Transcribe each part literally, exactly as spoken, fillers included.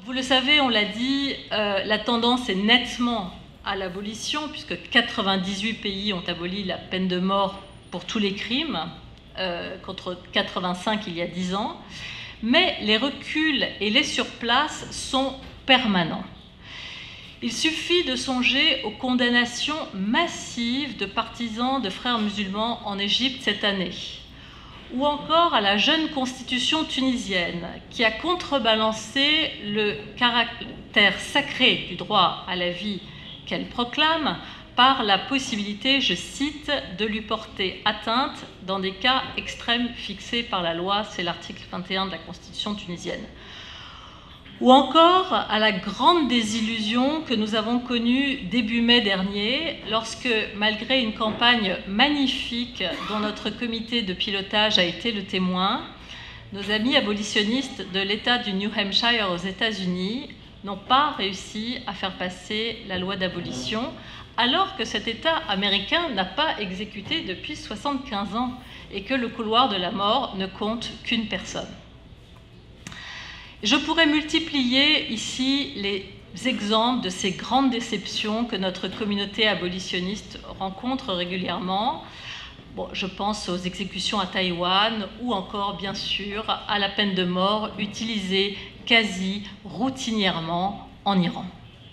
Vous le savez, on l'a dit, euh, la tendance est nettement à l'abolition, puisque quatre-vingt-dix-huit pays ont aboli la peine de mort pour tous les crimes, euh, contre quatre-vingt-cinq il y a dix ans. Mais les reculs et les surplaces sont permanents. Il suffit de songer aux condamnations massives de partisans de frères musulmans en Égypte cette année, ou encore à la jeune constitution tunisienne qui a contrebalancé le caractère sacré du droit à la vie qu'elle proclame par la possibilité, je cite, de lui porter atteinte dans des cas extrêmes fixés par la loi, c'est l'article vingt et un de la constitution tunisienne. Ou encore à la grande désillusion que nous avons connue début mai dernier, lorsque, malgré une campagne magnifique dont notre comité de pilotage a été le témoin, nos amis abolitionnistes de l'État du New Hampshire aux États-Unis n'ont pas réussi à faire passer la loi d'abolition, alors que cet État américain n'a pas exécuté depuis soixante-quinze ans et que le couloir de la mort ne compte qu'une personne. Je pourrais multiplier ici les exemples de ces grandes déceptions que notre communauté abolitionniste rencontre régulièrement. Bon, je pense aux exécutions à Taïwan ou encore, bien sûr, à la peine de mort utilisée quasi routinièrement en Iran.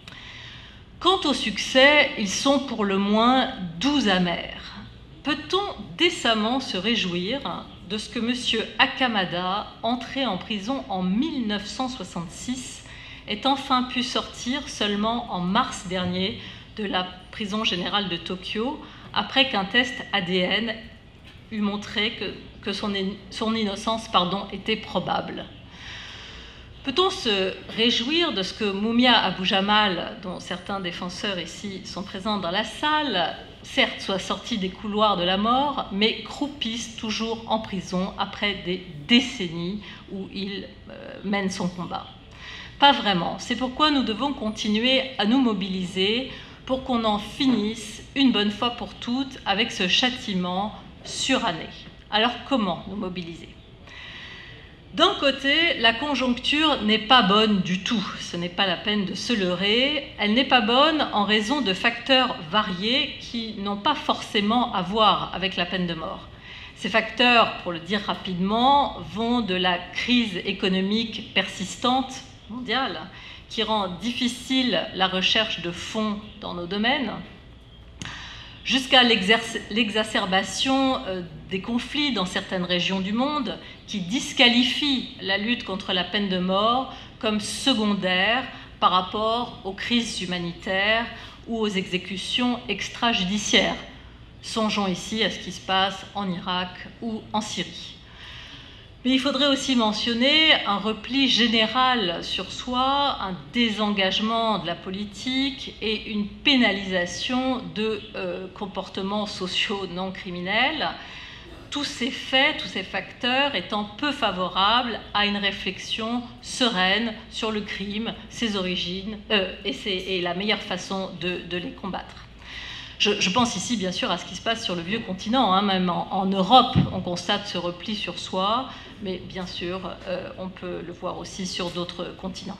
Quant au succès, ils sont pour le moins doux amers. Peut-on décemment se réjouir de ce que M. Akamada, entré en prison en mille neuf cent soixante-six, ait enfin pu sortir seulement en mars dernier de la prison générale de Tokyo, après qu'un test A D N eut montré que, que son, son innocence pardon, était probable. Peut-on se réjouir de ce que Mumia Abu Jamal, dont certains défenseurs ici sont présents dans la salle, certes soit sorti des couloirs de la mort, mais croupisse toujours en prison après des décennies où il euh, mène son combat? Pas vraiment. C'est pourquoi nous devons continuer à nous mobiliser pour qu'on en finisse une bonne fois pour toutes avec ce châtiment suranné. Alors comment nous mobiliser? D'un côté, la conjoncture n'est pas bonne du tout, ce n'est pas la peine de se leurrer. Elle n'est pas bonne en raison de facteurs variés qui n'ont pas forcément à voir avec la peine de mort. Ces facteurs, pour le dire rapidement, vont de la crise économique persistante mondiale, qui rend difficile la recherche de fonds dans nos domaines, jusqu'à l'exacerbation des conflits dans certaines régions du monde qui disqualifient la lutte contre la peine de mort comme secondaire par rapport aux crises humanitaires ou aux exécutions extrajudiciaires. Songeons ici à ce qui se passe en Irak ou en Syrie. Mais il faudrait aussi mentionner un repli général sur soi, un désengagement de la politique et une pénalisation de euh, comportements sociaux non criminels. Tous ces faits, tous ces facteurs étant peu favorables à une réflexion sereine sur le crime, ses origines euh, et, ses, et la meilleure façon de, de les combattre. Je, je pense ici bien sûr à ce qui se passe sur le vieux continent, hein, même en, en Europe on constate ce repli sur soi, mais bien sûr euh, on peut le voir aussi sur d'autres continents.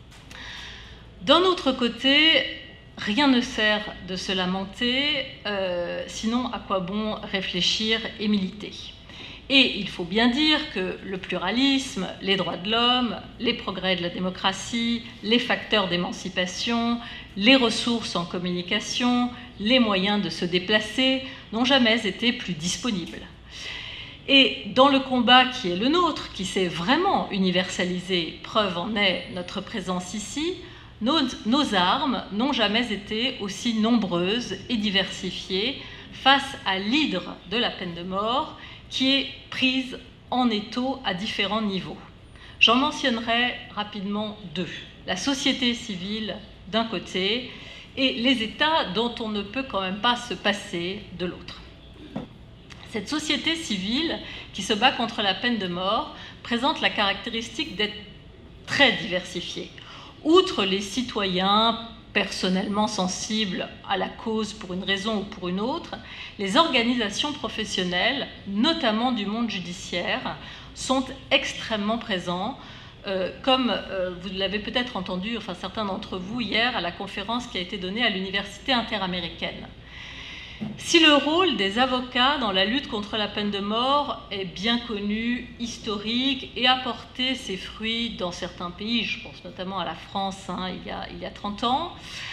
D'un autre côté, rien ne sert de se lamenter, euh, sinon à quoi bon réfléchir et militer. Et il faut bien dire que le pluralisme, les droits de l'homme, les progrès de la démocratie, les facteurs d'émancipation, les ressources en communication, les moyens de se déplacer n'ont jamais été plus disponibles. Et dans le combat qui est le nôtre, qui s'est vraiment universalisé, preuve en est notre présence ici, nos, nos armes n'ont jamais été aussi nombreuses et diversifiées face à l'hydre de la peine de mort qui est prise en étau à différents niveaux. J'en mentionnerai rapidement deux. La société civile d'un côté et les États dont on ne peut quand même pas se passer de l'autre. Cette société civile qui se bat contre la peine de mort présente la caractéristique d'être très diversifiée. Outre les citoyens personnellement sensibles à la cause pour une raison ou pour une autre, les organisations professionnelles, notamment du monde judiciaire, sont extrêmement présentes euh, comme euh, vous l'avez peut-être entendu, enfin certains d'entre vous, hier, à la conférence qui a été donnée à l'Université interaméricaine. Si le rôle des avocats dans la lutte contre la peine de mort est bien connu, historique et a porté ses fruits dans certains pays, je pense notamment à la France hein, il, y a, il y a trente ans,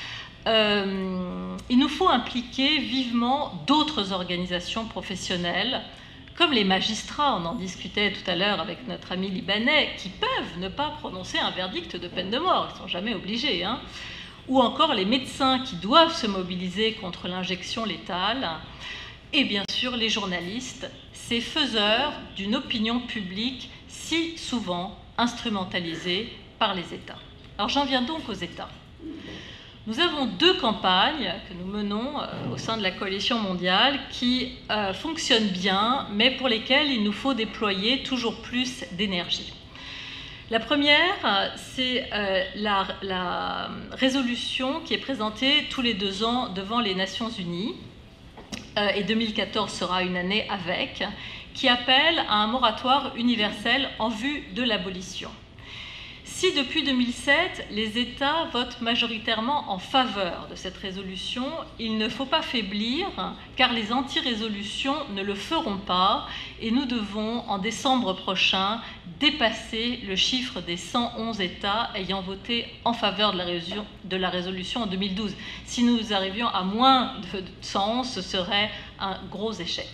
euh, il nous faut impliquer vivement d'autres organisations professionnelles, comme les magistrats, on en discutait tout à l'heure avec notre ami libanais, qui peuvent ne pas prononcer un verdict de peine de mort, ils ne sont jamais obligés, hein, ou encore les médecins qui doivent se mobiliser contre l'injection létale, et bien sûr les journalistes, ces faiseurs d'une opinion publique si souvent instrumentalisée par les États. Alors j'en viens donc aux États. Nous avons deux campagnes que nous menons euh, au sein de la coalition mondiale qui euh, fonctionnent bien, mais pour lesquelles il nous faut déployer toujours plus d'énergie. La première, c'est euh, la, la résolution qui est présentée tous les deux ans devant les Nations Unies, euh, et deux mille quatorze sera une année avec, qui appelle à un moratoire universel en vue de l'abolition. Si depuis deux mille sept, les États votent majoritairement en faveur de cette résolution, il ne faut pas faiblir, car les anti-résolutions ne le feront pas, et nous devons, en décembre prochain, dépasser le chiffre des cent onze États ayant voté en faveur de la, résolution, de la résolution en deux mille douze. Si nous arrivions à moins de cent onze, ce serait un gros échec.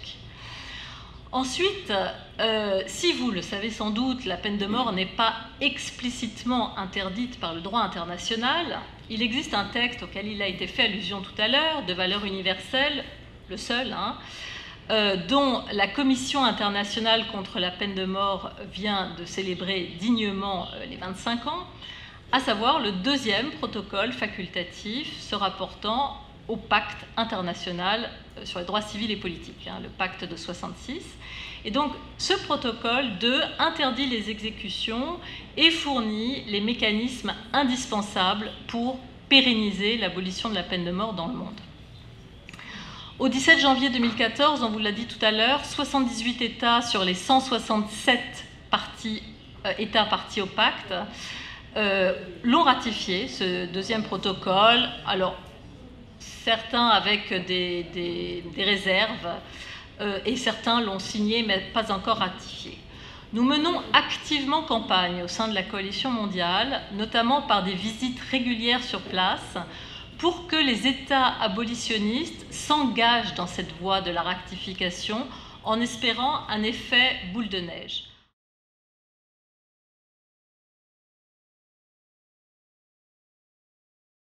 Ensuite, euh, si vous le savez sans doute, la peine de mort n'est pas explicitement interdite par le droit international. Il existe un texte auquel il a été fait allusion tout à l'heure, de valeur universelle, le seul, hein, euh, dont la Commission internationale contre la peine de mort vient de célébrer dignement euh, les vingt-cinq ans, à savoir le deuxième protocole facultatif se rapportant au pacte international sur les droits civils et politiques, hein, le pacte de soixante-six. Et donc, ce protocole deux interdit les exécutions et fournit les mécanismes indispensables pour pérenniser l'abolition de la peine de mort dans le monde. Au dix-sept janvier deux mille quatorze, on vous l'a dit tout à l'heure, soixante-dix-huit États sur les cent soixante-sept parties, euh, États partis au pacte euh, l'ont ratifié, ce deuxième protocole. Alors, certains avec des, des, des réserves, euh, et certains l'ont signé mais pas encore ratifié. Nous menons activement campagne au sein de la coalition mondiale, notamment par des visites régulières sur place, pour que les États abolitionnistes s'engagent dans cette voie de la ratification en espérant un effet boule de neige.